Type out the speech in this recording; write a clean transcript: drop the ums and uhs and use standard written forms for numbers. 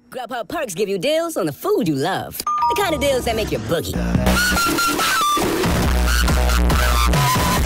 Grubhub Perks give you deals on the food you love. The kind of deals that make your boogie.